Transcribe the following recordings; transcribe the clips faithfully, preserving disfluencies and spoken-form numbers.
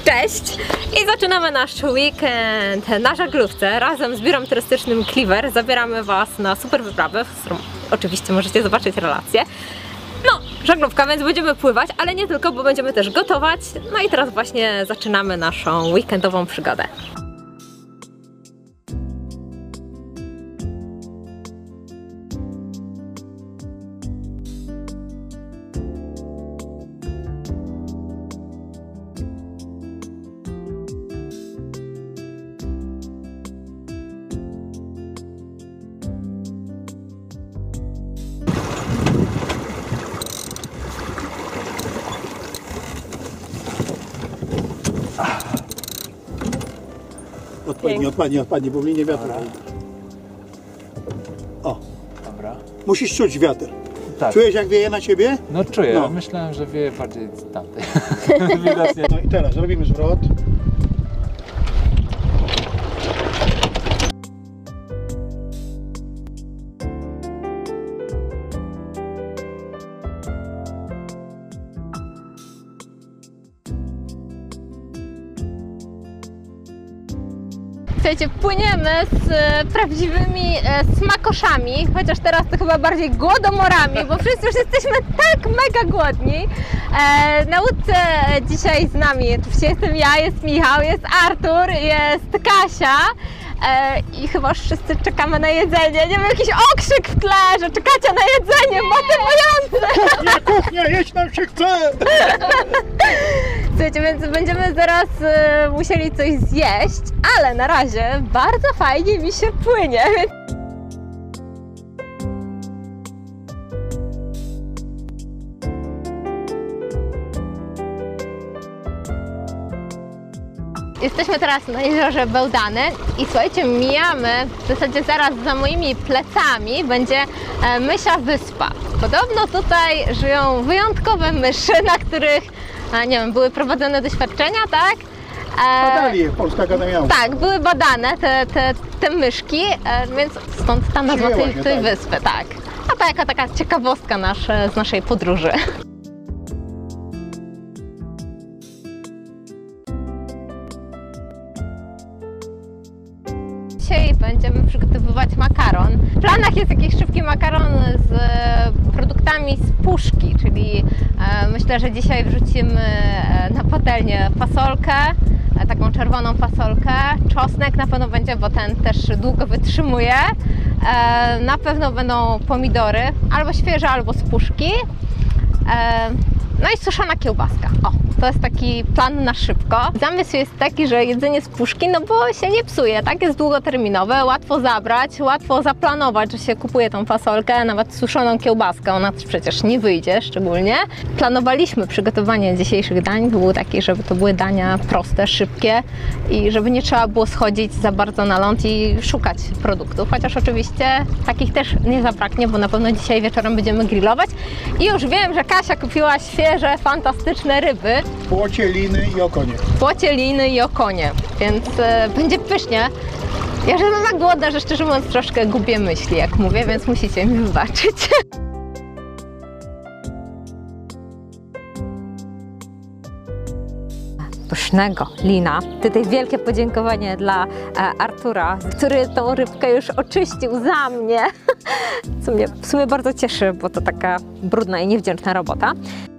Cześć! I zaczynamy nasz weekend na żaglówce. Razem z biurem turystycznym Cleaver zabieramy Was na super wyprawę, z którą oczywiście możecie zobaczyć relację. No, żaglówka, więc będziemy pływać, ale nie tylko, bo będziemy też gotować. No i teraz właśnie zaczynamy naszą weekendową przygodę. Odpadnie, odpadnie, odpadnie, bo mnie nie wiatr. O. Dobra. Musisz czuć wiatr. Tak. Czujesz, jak wieje na ciebie? No czuję, No. myślałem, że wieje bardziej z tamtej. No i teraz robimy zwrot. Słuchajcie, płyniemy z e, prawdziwymi e, smakoszami, chociaż teraz to chyba bardziej głodomorami, bo wszyscy już jesteśmy tak mega głodni. E, na łódce dzisiaj z nami, oczywiście jestem ja, jest Michał, jest Artur, jest Kasia e, i chyba wszyscy czekamy na jedzenie. Nie wiem, jakiś okrzyk w tle, że czekacie na jedzenie, motywujące! Kuchnia, kuchnia, jeść nam się chce! Słuchajcie, więc będziemy zaraz e, musieli coś zjeść, ale na razie bardzo fajnie mi się płynie. Jesteśmy teraz na jeziorze Bełdany i słuchajcie, mijamy w zasadzie zaraz za moimi plecami będzie e, Mysia Wyspa. Podobno tutaj żyją wyjątkowe myszy, na których a nie wiem, były prowadzone doświadczenia, tak? E, Badali je, Polska Akademia. tak, były badane te, te, te myszki, e, więc stąd ta nazwa tej, tej tak. wyspy, tak. A to jaka taka ciekawostka nasze, z naszej podróży. Dzisiaj będziemy przygotowywać makaron. W planach jest jakiś szybki makaron z produktami z puszki, czyli e, myślę, że dzisiaj wrzucimy na patelnię fasolkę, e, taką czerwoną fasolkę, czosnek na pewno będzie, bo ten też długo wytrzymuje. E, na pewno będą pomidory, albo świeże, albo z puszki. E, No i suszona kiełbaska. O, to jest taki plan na szybko. Zamysł jest taki, że jedzenie z puszki, no bo się nie psuje, tak? Jest długoterminowe, łatwo zabrać, łatwo zaplanować, że się kupuje tą fasolkę, nawet suszoną kiełbaskę, ona też przecież nie wyjdzie szczególnie. Planowaliśmy przygotowanie dzisiejszych dań, był taki, żeby to były dania proste, szybkie i żeby nie trzeba było schodzić za bardzo na ląd i szukać produktów, chociaż oczywiście takich też nie zabraknie, bo na pewno dzisiaj wieczorem będziemy grillować i już wiem, że Kasia kupiła świeże Świeże, fantastyczne ryby. Płocie, liny i okonie. Płocie, liny i okonie, więc e, będzie pysznie. Ja już jestem tak głodna, że szczerze mówiąc troszkę gubię myśli, jak mówię, więc musicie mi wybaczyć. Pysznego lina. Tutaj wielkie podziękowanie dla e, Artura, który tą rybkę już oczyścił za mnie, co mnie w sumie bardzo cieszy, bo to taka brudna i niewdzięczna robota.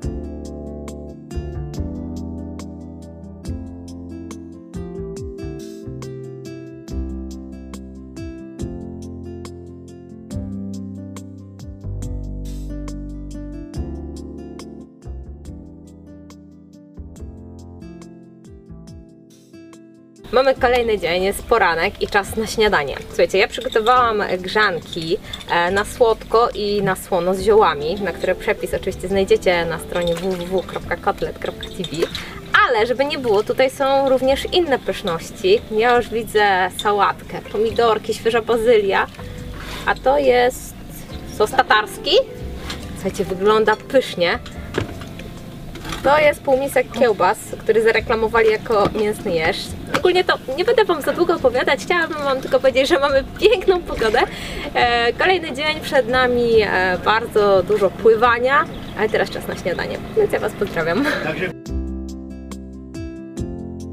Mamy kolejny dzień, jest poranek i czas na śniadanie. Słuchajcie, ja przygotowałam grzanki na słodko i na słono z ziołami, na które przepis oczywiście znajdziecie na stronie w w w kropka kotlet kropka t v. Ale żeby nie było, tutaj są również inne pyszności. Ja już widzę sałatkę, pomidorki, świeża bazylia, a to jest sos tatarski. Słuchajcie, wygląda pysznie. To jest półmisek kiełbas, który zareklamowali jako mięsny jeż. Ogólnie to nie będę Wam za długo opowiadać, chciałabym Wam tylko powiedzieć, że mamy piękną pogodę. E, kolejny dzień przed nami, e, bardzo dużo pływania, ale teraz czas na śniadanie, więc ja Was pozdrawiam.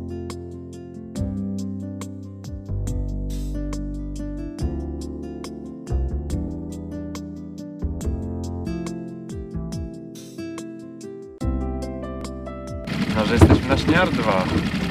No, że jesteśmy na Śniardwa.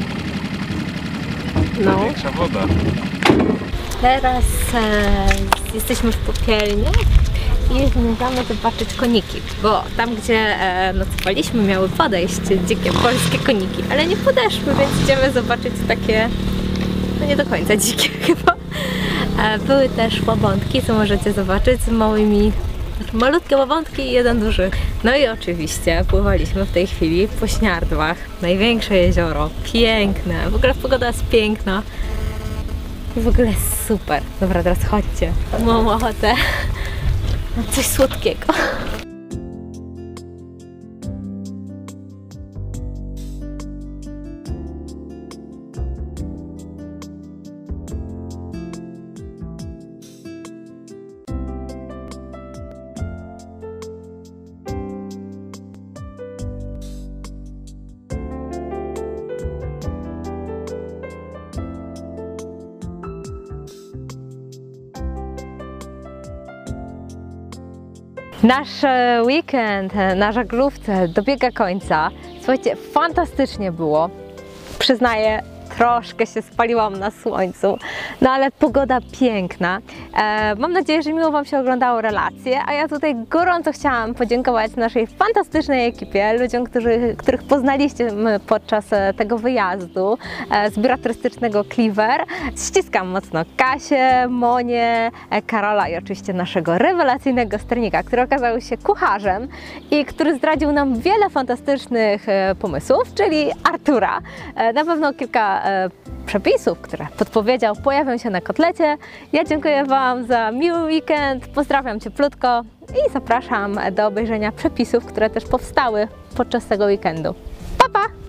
No. Największa woda. Teraz e, jesteśmy w Popielnie i zmierzamy zobaczyć koniki, bo tam, gdzie e, nocowaliśmy, miały podejść dzikie polskie koniki, ale nie podeszły, więc idziemy zobaczyć takie, no nie do końca dzikie chyba. E, były też łabądki, co możecie zobaczyć, z małymi, malutkie łabądki i jeden duży. No i oczywiście pływaliśmy w tej chwili po Śniardwach, największe jezioro, piękne, w ogóle pogoda jest piękna. I w ogóle jest super. Dobra, teraz chodźcie. Mam ochotę na coś słodkiego. Nasz e, weekend e, na żaglówce dobiega końca. Słuchajcie, fantastycznie było. Przyznaję, troszkę się spaliłam na słońcu, no ale pogoda piękna. E, mam nadzieję, że miło Wam się oglądało relacje, a ja tutaj gorąco chciałam podziękować naszej fantastycznej ekipie, ludziom, którzy, których poznaliście podczas tego wyjazdu e, z biura turystycznego Cleaver. Ściskam mocno Kasię, Monię, e, Karola i oczywiście naszego rewelacyjnego sternika, który okazał się kucharzem i który zdradził nam wiele fantastycznych e, pomysłów, czyli Artura. E, na pewno kilka przepisów, które podpowiedział, pojawią się na kotlecie. Ja dziękuję Wam za miły weekend, pozdrawiam cieplutko i zapraszam do obejrzenia przepisów, które też powstały podczas tego weekendu. Pa, pa!